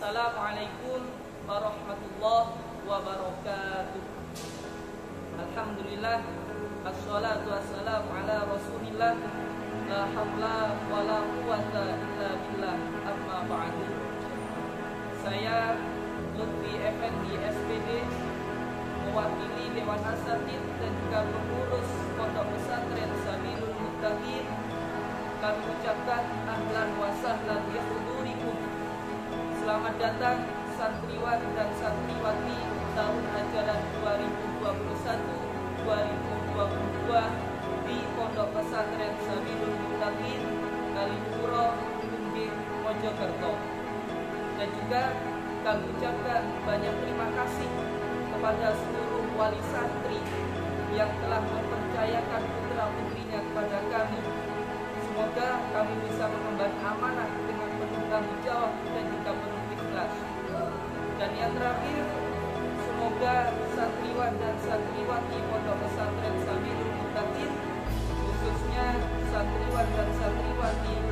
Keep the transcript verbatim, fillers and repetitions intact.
Assalamualaikum warahmatullahi wabarakatuh. Alhamdulillah, assalatu wassalamu ala rasulillah, la hawla wa la quwata illa billah, amma ba'du. Saya Lutfi Effendi S P D, mewakili Dewan Asatid dan juga pengurus Pondok Pesantren Sabilul Muttaqin, kami ucapkan ahlan wa sahlan bi hudurikum. Selamat datang santriwan dan santriwati tahun ajaran dua ribu dua puluh satu dua ribu dua puluh dua di Pondok Pesantren Sabilul Muttaqin, Kalipuro, Pungging, Mojokerto. Dan juga kami ucapkan banyak terima kasih kepada seluruh wali santri yang telah mempercayakan putra-putrinya kepada kami. Semoga kami bisa mengemban amanah dengan penuh tanggung jawab dan juga penuh ikhlas. Dan yang terakhir, semoga santriwan dan santriwati Pondok Pesantren Sabilul Muttaqin, khususnya santriwan dan santriwati